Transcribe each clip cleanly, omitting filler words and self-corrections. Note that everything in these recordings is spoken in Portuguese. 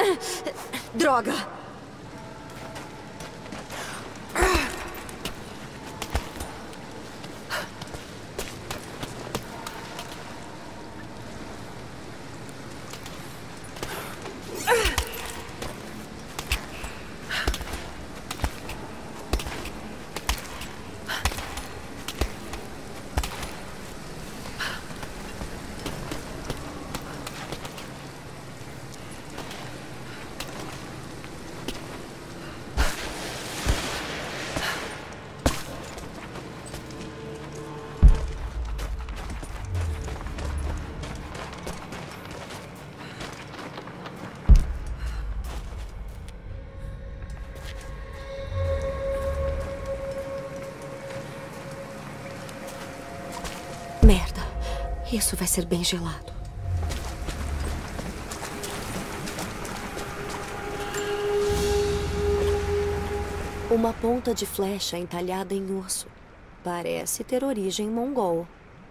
Droga! Merda. Isso vai ser bem gelado. Uma ponta de flecha entalhada em urso. Parece ter origem mongol.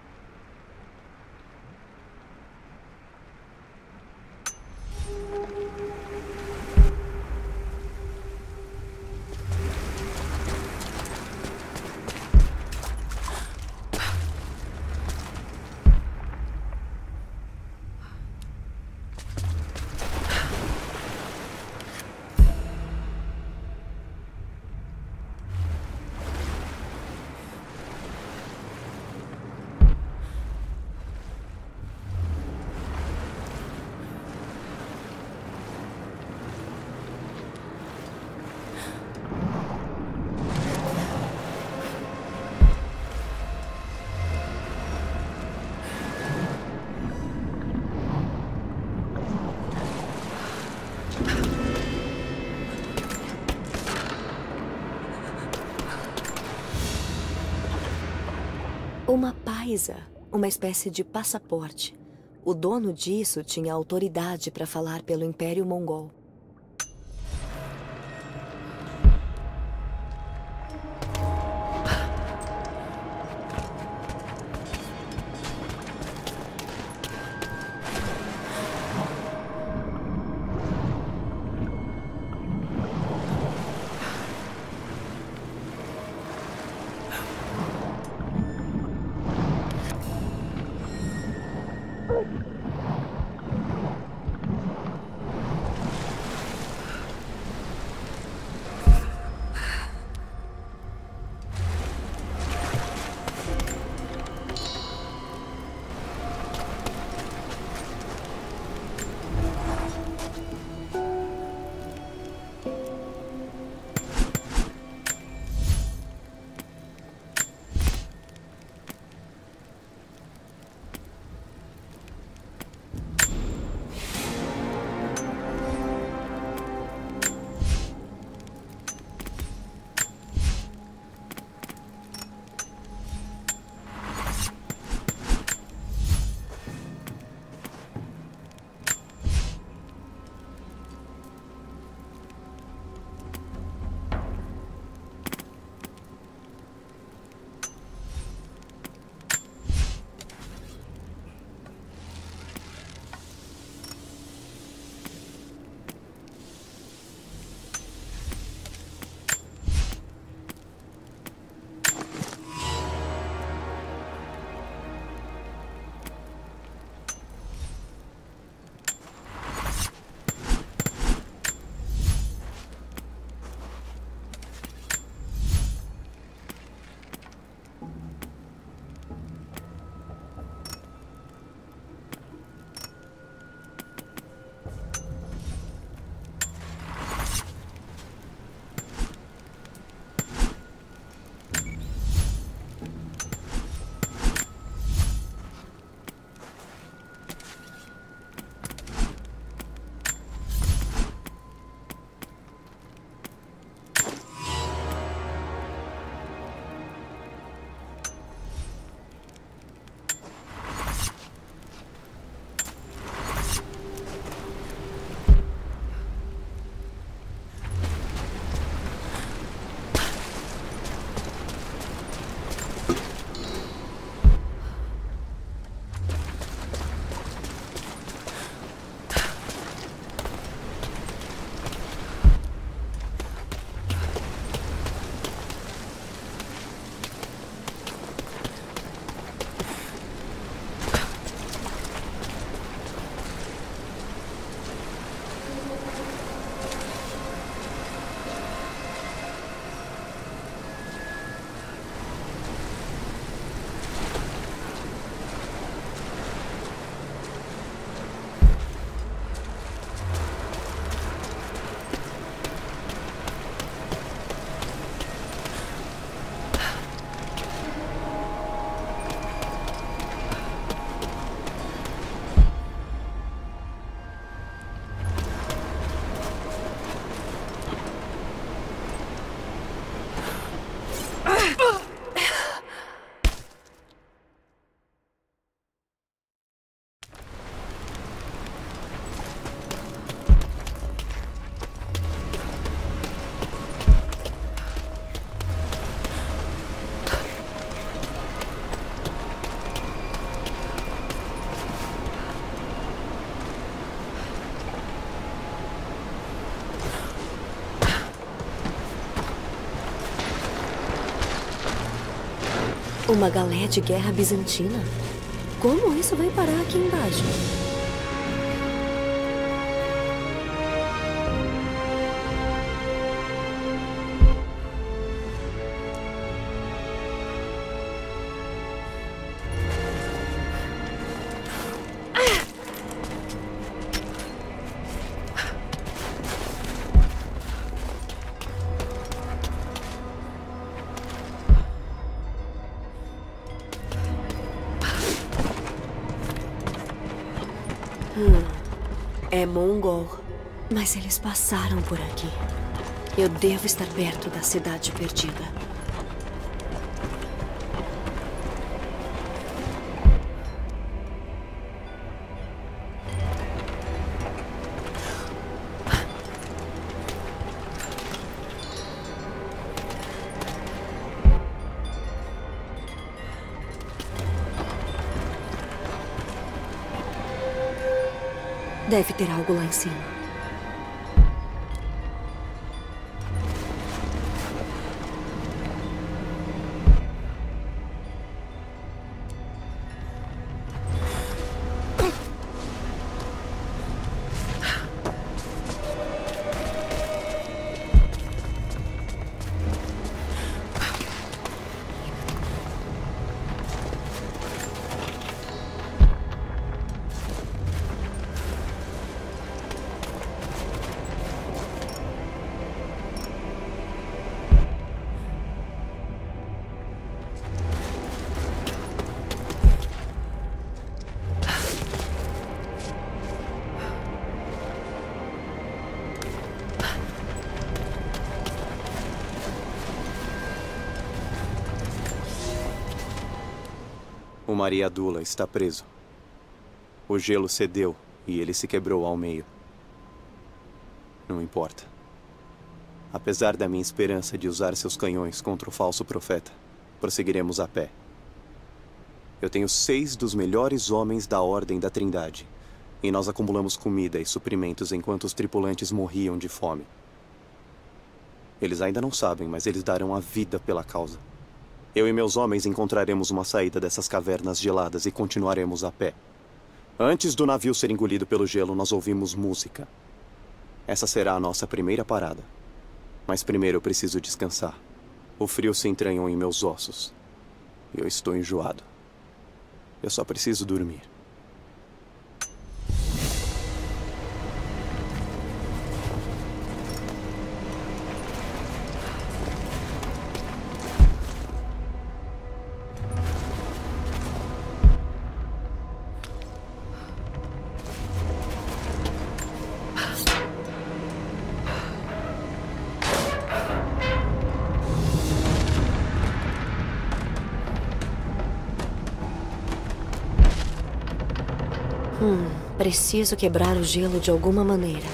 Uma paisa, uma espécie de passaporte. O dono disso tinha autoridade para falar pelo Império Mongol. Uma galé de guerra bizantina? Como isso vai parar aqui embaixo? É mongol. Mas eles passaram por aqui. Eu devo estar perto da cidade perdida. Deve ter algo lá em cima. O Mariadula está preso. O gelo cedeu e ele se quebrou ao meio. Não importa. Apesar da minha esperança de usar seus canhões contra o falso profeta, prosseguiremos a pé. Eu tenho 6 dos melhores homens da Ordem da Trindade, e nós acumulamos comida e suprimentos enquanto os tripulantes morriam de fome. Eles ainda não sabem, mas eles darão a vida pela causa. Eu e meus homens encontraremos uma saída dessas cavernas geladas e continuaremos a pé. Antes do navio ser engolido pelo gelo, nós ouvimos música. Essa será a nossa primeira parada. Mas primeiro eu preciso descansar. O frio se entranhou em meus ossos. E eu estou enjoado. Eu só preciso dormir. Preciso quebrar o gelo de alguma maneira.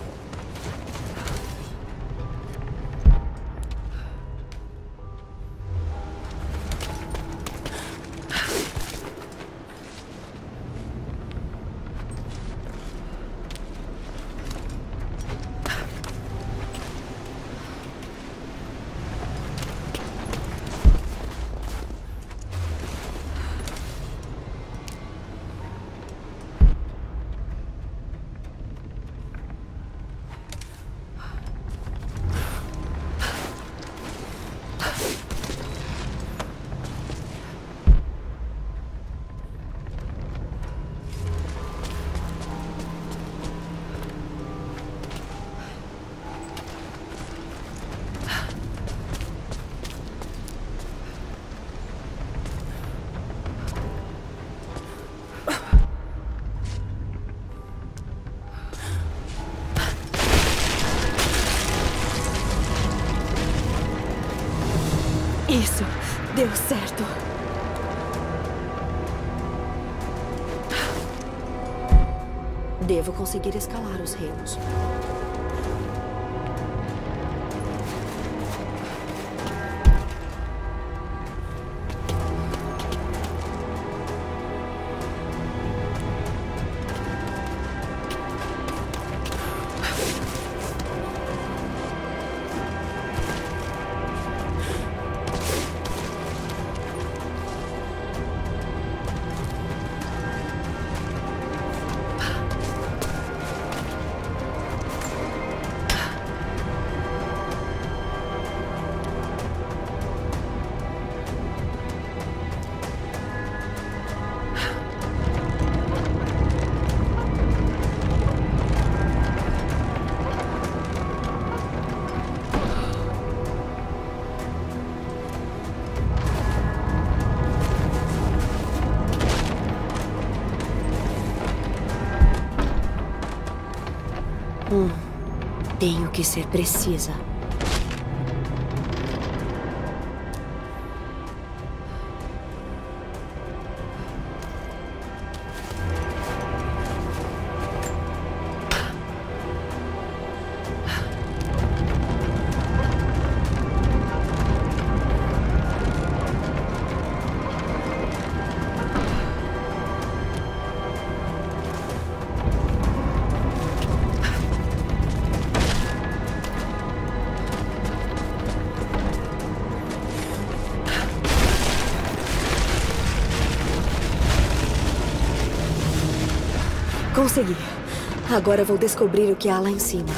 Isso deu certo. Devo conseguir escalar os remos. Tenho que ser precisa. Consegui. Agora vou descobrir o que há lá em cima.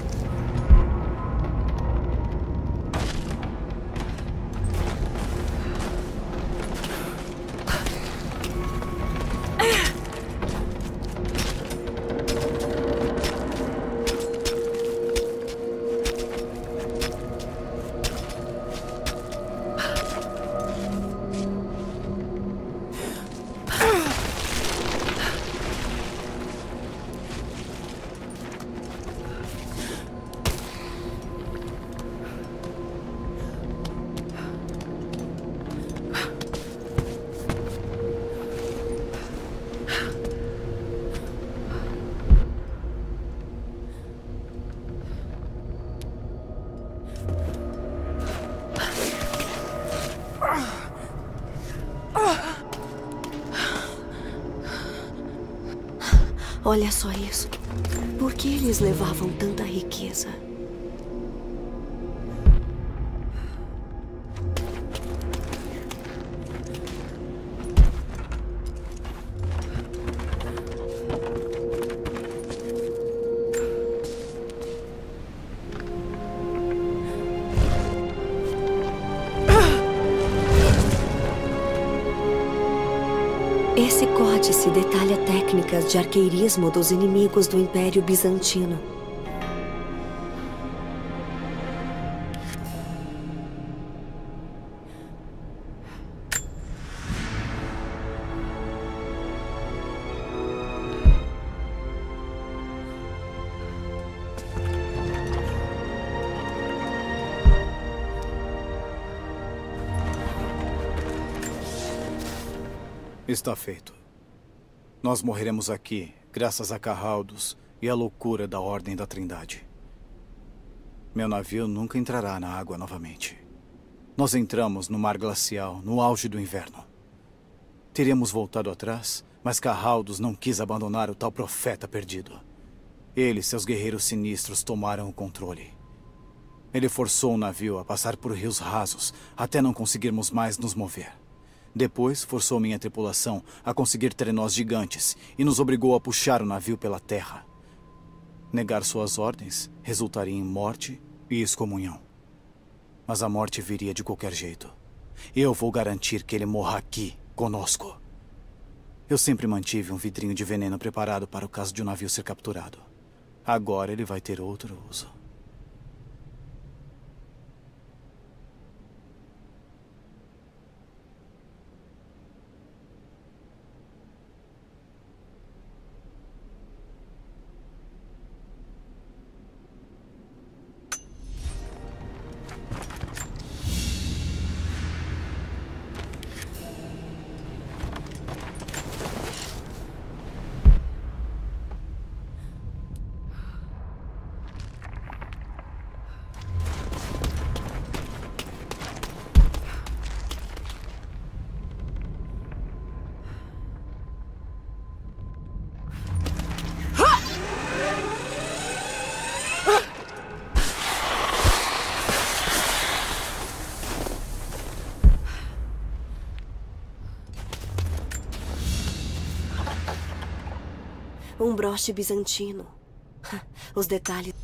Olha só isso. Por que eles levavam tanta riqueza? Esse códice detalha técnicas de arqueirismo dos inimigos do Império Bizantino. Está feito. Nós morreremos aqui, graças a Carraldos e à loucura da Ordem da Trindade. Meu navio nunca entrará na água novamente. Nós entramos no mar glacial, no auge do inverno. Teríamos voltado atrás, mas Carraldos não quis abandonar o tal profeta perdido. Ele e seus guerreiros sinistros tomaram o controle. Ele forçou o navio a passar por rios rasos, até não conseguirmos mais nos mover. Depois, forçou minha tripulação a conseguir trenós gigantes e nos obrigou a puxar o navio pela terra. Negar suas ordens resultaria em morte e excomunhão. Mas a morte viria de qualquer jeito. Eu vou garantir que ele morra aqui, conosco. Eu sempre mantive um vidrinho de veneno preparado para o caso de um navio ser capturado. Agora ele vai ter outro uso. Um broche bizantino. Os detalhes...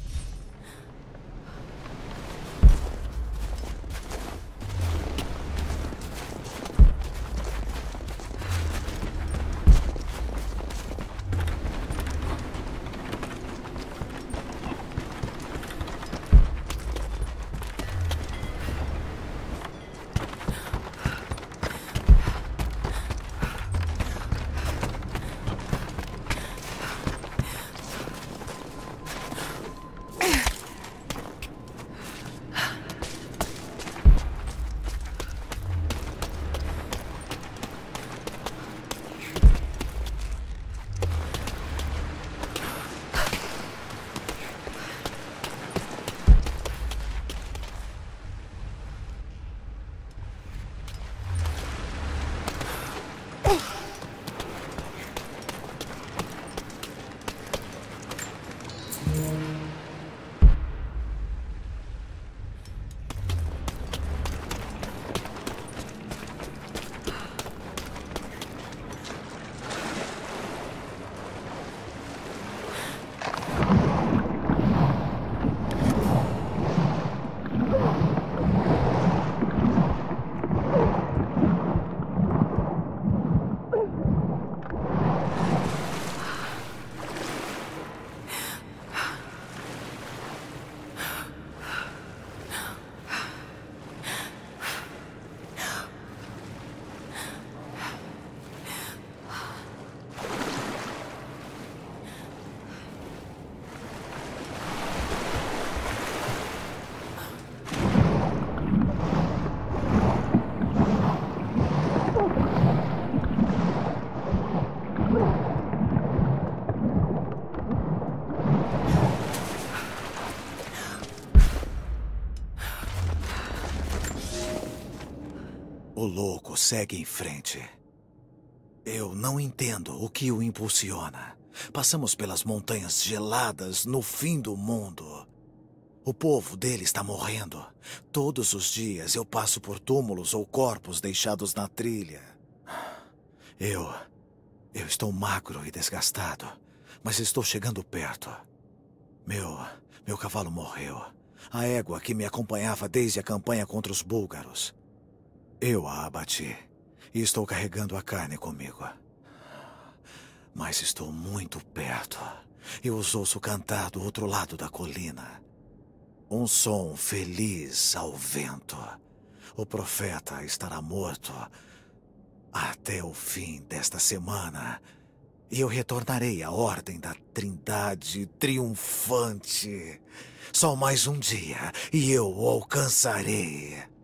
louco segue em frente. Eu não entendo o que o impulsiona. Passamos pelas montanhas geladas no fim do mundo. O povo dele está morrendo. Todos os dias eu passo por túmulos ou corpos deixados na trilha. Eu estou magro e desgastado, mas estou chegando perto. Meu cavalo morreu. A égua que me acompanhava desde a campanha contra os búlgaros. Eu a abati e estou carregando a carne comigo. Mas estou muito perto. Eu os ouço cantar do outro lado da colina. Um som feliz ao vento. O profeta estará morto até o fim desta semana. E eu retornarei à Ordem da Trindade triunfante. Só mais um dia e eu o alcançarei.